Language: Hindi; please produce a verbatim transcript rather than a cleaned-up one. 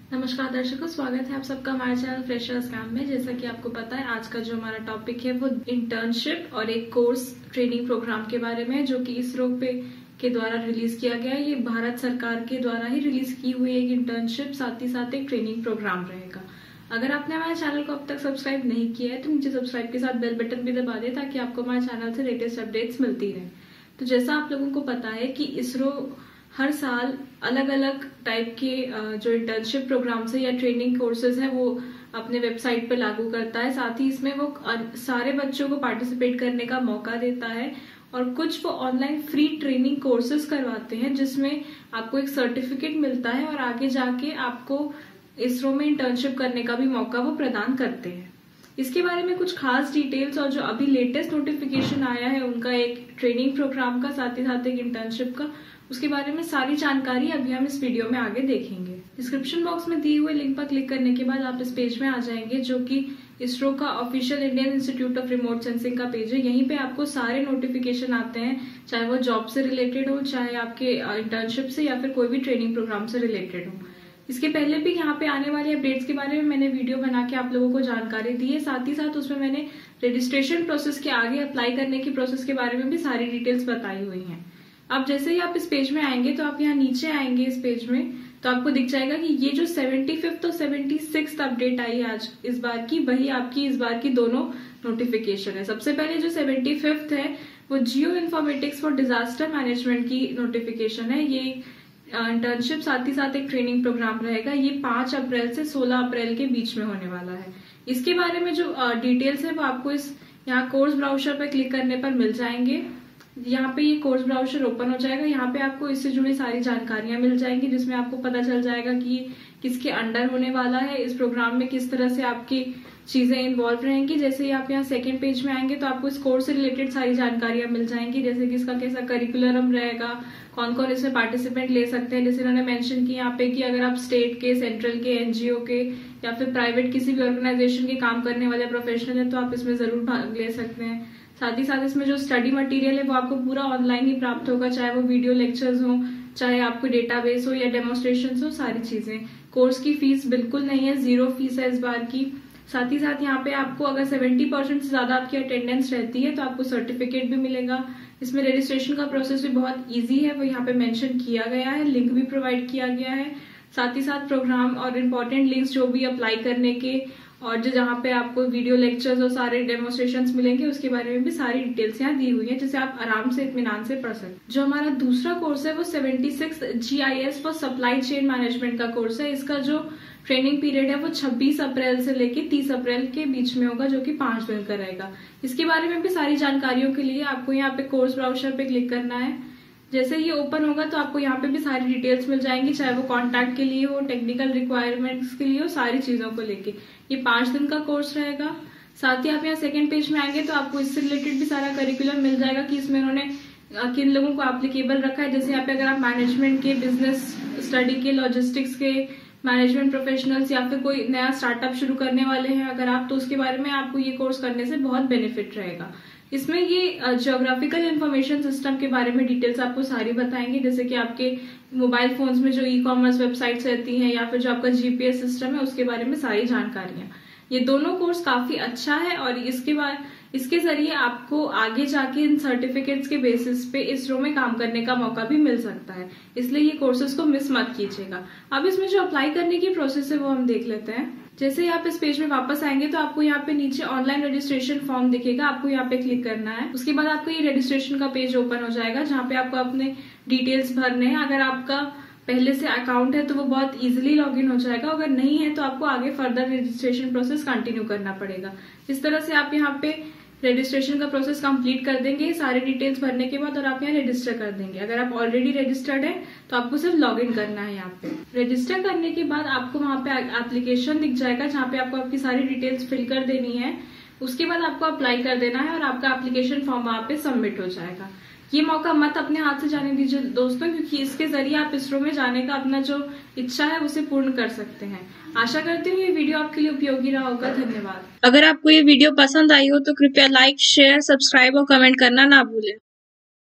नमस्कार दर्शकों, स्वागत है आप सबका हमारे चैनल फ्रेशर्स कैंप में। जैसा कि आपको पता है, आज का जो हमारा टॉपिक है वो इंटर्नशिप और एक कोर्स ट्रेनिंग प्रोग्राम के बारे में है, जो कि इसरो पे के द्वारा रिलीज किया गया है। ये भारत सरकार के द्वारा ही रिलीज की हुई एक इंटर्नशिप, साथ ही साथ एक ट्रेनिंग प्रोग्राम रहेगा। अगर आपने हमारे चैनल को अब तक सब्सक्राइब नहीं किया है तो नीचे सब्सक्राइब के साथ बेल बटन भी दबा दे, ताकि आपको हमारे चैनल से लेटेस्ट अपडेट्स मिलती रहे। तो जैसा आप लोगों को पता है कि इसरो हर साल अलग अलग टाइप के जो इंटर्नशिप प्रोग्राम्स है या ट्रेनिंग कोर्सेज है वो अपने वेबसाइट पे लागू करता है। साथ ही इसमें वो सारे बच्चों को पार्टिसिपेट करने का मौका देता है और कुछ वो ऑनलाइन फ्री ट्रेनिंग कोर्सेज करवाते हैं, जिसमें आपको एक सर्टिफिकेट मिलता है और आगे जाके आपको इसरो में इंटर्नशिप करने का भी मौका वो प्रदान करते हैं। इसके बारे में कुछ खास डिटेल्स और जो अभी लेटेस्ट नोटिफिकेशन आया है उनका, एक ट्रेनिंग प्रोग्राम का साथ ही साथ एक इंटर्नशिप का, उसके बारे में सारी जानकारी अभी हम इस वीडियो में आगे देखेंगे। डिस्क्रिप्शन बॉक्स में दिए हुए लिंक पर क्लिक करने के बाद आप इस पेज में आ जाएंगे, जो कि इसरो का official Indian institute of remote sensing का पेज है। यहीं पे आपको सारे नोटिफिकेशन आते हैं, चाहे वो जॉब से रिलेटेड हो, चाहे आपके इंटर्नशिप से या फिर कोई भी ट्रेनिंग प्रोग्राम से रिलेटेड हो। इसके पहले भी यहाँ पे आने वाले अपडेट्स के बारे में मैंने वीडियो बना के आप लोगों को जानकारी दी है। साथ ही साथ उसमें मैंने रजिस्ट्रेशन प्रोसेस के आगे अप्लाई करने की प्रोसेस के बारे में भी सारी डिटेल्स बताई हुई हैं। अब जैसे ही आप इस पेज में आएंगे तो आप यहाँ नीचे आएंगे इस पेज में, तो आपको दिख जाएगा कि ये जो सेवेंटी फिफ्थ और सेवेंटी सिक्स्थ अपडेट आई है आज इस बार की, वही आपकी इस बार की दोनों नोटिफिकेशन है। सबसे पहले जो सेवेंटी फिफ्थ है वो geo informatics for disaster management की नोटिफिकेशन है। ये इंटर्नशिप साथ ही साथ एक ट्रेनिंग प्रोग्राम रहेगा। ये पांच अप्रैल से सोलह अप्रैल के बीच में होने वाला है। इसके बारे में जो डिटेल्स है वो आपको इस यहाँ कोर्स ब्राउजर पर क्लिक करने पर मिल जाएंगे। यहाँ पे ये कोर्स ब्राउजर ओपन हो जाएगा। यहाँ पे आपको इससे जुड़ी सारी जानकारियां मिल जाएंगी, जिसमें आपको पता चल जाएगा कि किसके अंडर होने वाला है, इस प्रोग्राम में किस तरह से आपकी चीजें इन्वॉल्व रहेंगी। जैसे ही आप यहाँ सेकंड पेज में आएंगे तो आपको इस कोर्स से रिलेटेड सारी जानकारियां मिल जाएंगी, जैसे कि इसका कैसा करिकुलम रहेगा, कौन कौन इसमें पार्टिसिपेंट ले सकते हैं। जैसे इन्होंने मेंशन किया यहाँ पे कि अगर आप स्टेट के, सेंट्रल के, एनजीओ के या फिर प्राइवेट किसी भी ऑर्गेनाइजेशन के काम करने वाले प्रोफेशनल है तो आप इसमें जरूर भाग ले सकते हैं। साथ ही साथ इसमें जो स्टडी मटेरियल है वो आपको पूरा ऑनलाइन ही प्राप्त होगा, चाहे वो वीडियो लेक्चर्स हो, चाहे आपको डेटाबेस हो या डेमोन्स्ट्रेशन हो, सारी चीजें। कोर्स की फीस बिल्कुल नहीं है, जीरो फीस है इस बार की। साथ ही साथ यहाँ पे आपको अगर सेवेंटी परसेंट से ज्यादा आपकी अटेंडेंस रहती है तो आपको सर्टिफिकेट भी मिलेगा। इसमें रजिस्ट्रेशन का प्रोसेस भी बहुत ईजी है, वो यहाँ पे मेंशन किया गया है, लिंक भी प्रोवाइड किया गया है। साथ ही साथ प्रोग्राम और इम्पोर्टेंट लिंक्स जो भी अप्लाई करने के और जो जहाँ पे आपको वीडियो लेक्चर्स और सारे डेमोन्स्ट्रेशंस मिलेंगे उसके बारे में भी सारी डिटेल्स यहाँ दी हुई है, जिसे आप आराम से इत्मीनान से पढ़ सकते। जो हमारा दूसरा कोर्स है वो seventy six G I S for supply chain management का कोर्स है। इसका जो ट्रेनिंग पीरियड है वो छब्बीस अप्रैल से लेके तीस अप्रैल के बीच में होगा, जो कि पांच दिन का रहेगा। इसके बारे में भी सारी जानकारियों के लिए आपको यहाँ पे कोर्स ब्राउजर पे क्लिक करना है। जैसे ये ओपन होगा तो आपको यहाँ पे भी सारी डिटेल्स मिल जाएंगी, चाहे वो कॉन्टैक्ट के लिए हो, टेक्निकल रिक्वायरमेंट्स के लिए हो, सारी चीजों को लेके। ये पांच दिन का कोर्स रहेगा। साथ ही आप यहाँ सेकंड पेज में आएंगे तो आपको इससे रिलेटेड भी सारा करिकुलम मिल जाएगा कि इसमें उन्होंने किन लोगों को एप्लीकेबल रखा है। जैसे यहाँ पे अगर आप मैनेजमेंट के, बिजनेस स्टडी के, लॉजिस्टिक्स के मैनेजमेंट प्रोफेशनल्स या फिर कोई नया स्टार्टअप शुरू करने वाले हैं अगर आप, तो उसके बारे में आपको ये कोर्स करने से बहुत बेनिफिट रहेगा। इसमें ये जियोग्राफिकल इंफॉर्मेशन सिस्टम के बारे में डिटेल्स आपको सारी बताएंगे, जैसे कि आपके मोबाइल फोन्स में जो ई कॉमर्स वेबसाइट्स रहती हैं या फिर जो आपका जीपीएस सिस्टम है उसके बारे में सारी जानकारियां। ये दोनों कोर्स काफी अच्छा है और इसके बाद इसके जरिए आपको आगे जाके इन सर्टिफिकेट्स के बेसिस पे इसरो में काम करने का मौका भी मिल सकता है, इसलिए ये कोर्सेज को मिस मत कीजिएगा। अब इसमें जो अप्लाई करने की प्रोसेस है वो हम देख लेते हैं। जैसे ही आप इस पेज में वापस आएंगे तो आपको यहाँ पे नीचे ऑनलाइन रजिस्ट्रेशन फॉर्म दिखेगा, आपको यहाँ पे क्लिक करना है। उसके बाद आपको ये रजिस्ट्रेशन का पेज ओपन हो जाएगा, जहाँ पे आपको अपने डिटेल्स भरने हैं। अगर आपका पहले से अकाउंट है तो वो बहुत इजीली लॉगिन हो जाएगा, अगर नहीं है तो आपको आगे फर्दर रजिस्ट्रेशन प्रोसेस कंटिन्यू करना पड़ेगा। इस तरह से आप यहाँ पे रजिस्ट्रेशन का प्रोसेस कंप्लीट कर देंगे सारे डिटेल्स भरने के बाद और आप यहाँ रजिस्टर कर देंगे। अगर आप ऑलरेडी रजिस्टर्ड है तो आपको सिर्फ लॉगिन करना है। यहाँ पे रजिस्टर करने के बाद आपको वहाँ पे एप्लीकेशन दिख जाएगा, जहाँ पे आपको आपकी सारी डिटेल्स फिल कर देनी है। उसके बाद आपको अप्लाई कर देना है और आपका एप्लीकेशन फॉर्म वहाँ पे सबमिट हो जाएगा। ये मौका मत अपने हाथ से जाने दीजिए दोस्तों, क्योंकि इसके जरिए आप इसरो में जाने का अपना जो इच्छा है उसे पूर्ण कर सकते हैं। आशा करती हूँ ये वीडियो आपके लिए उपयोगी रहा होगा। धन्यवाद। अगर आपको ये वीडियो पसंद आई हो तो कृपया लाइक, शेयर, सब्सक्राइब और कमेंट करना ना भूलें।